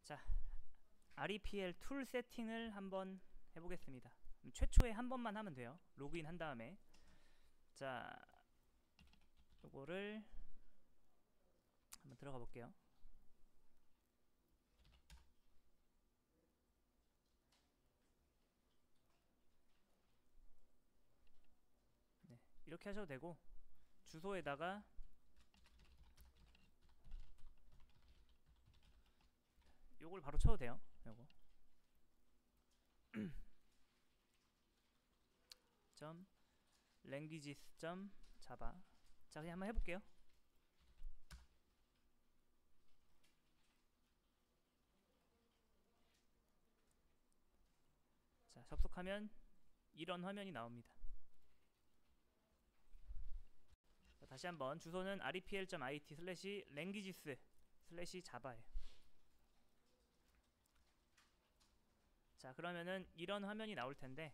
자, REPL 툴 세팅을 한번 해보겠습니다. 최초에 한 번만 하면 돼요. 로그인 한 다음에. 자, 요거를 한번 들어가 볼게요. 네, 이렇게 하셔도 되고, 주소에다가 요걸 바로 쳐도 돼요. 요거 점 languages 점 java. 자, 그냥 한번 해볼게요. 자, 접속하면 이런 화면이 나옵니다. 자, 다시 한번 주소는 repl.it/languages/java예요. 자, 그러면은 이런 화면이 나올 텐데,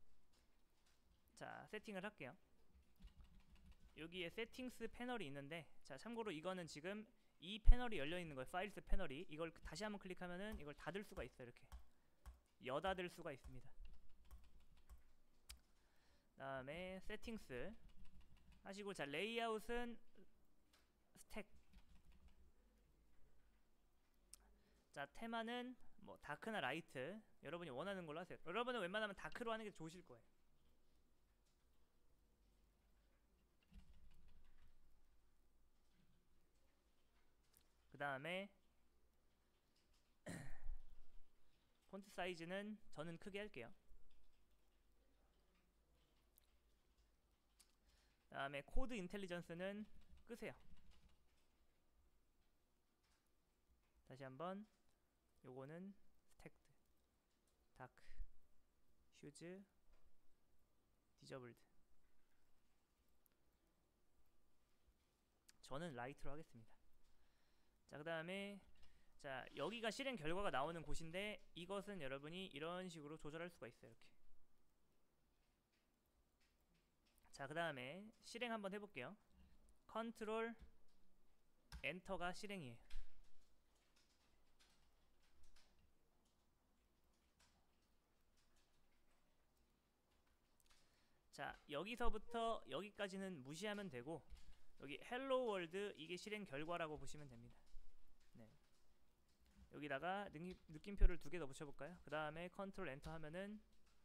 자, 세팅을 할게요. 여기에 세팅스 패널이 있는데, 자, 참고로 이거는 지금 이 패널이 열려 있는 거예요. 파일스 패널이. 이걸 다시 한번 클릭하면은 이걸 닫을 수가 있어요. 이렇게 여닫을 수가 있습니다. 다음에 세팅스 하시고, 자, 레이아웃은 스택. 자, 테마는 뭐 다크나 라이트 여러분이 원하는 걸로 하세요. 여러분은 웬만하면 다크로 하는 게 좋으실 거예요. 그 다음에 폰트 사이즈는 저는 크게 할게요. 그 다음에 코드 인텔리전스는 끄세요. 다시 한번 요거는 스택드, 다크, 휴즈, 디저블드. 저는 라이트로 하겠습니다. 자, 그 다음에 자, 여기가 실행 결과가 나오는 곳인데, 이것은 여러분이 이런 식으로 조절할 수가 있어요. 이렇게. 자, 그 다음에 실행 한번 해볼게요. 컨트롤 엔터가 실행이에요. 자, 여기서부터 여기까지는 무시하면 되고, 여기 헬로 월드 이게 실행 결과라고 보시면 됩니다. 네. 여기다가 느낌표를 2개 더 붙여볼까요? 그 다음에 컨트롤 엔터 하면은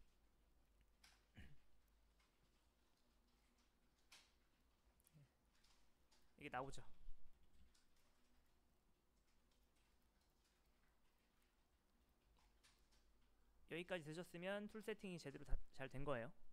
이게 나오죠. 여기까지 되셨으면 툴 세팅이 제대로 잘 된 거예요.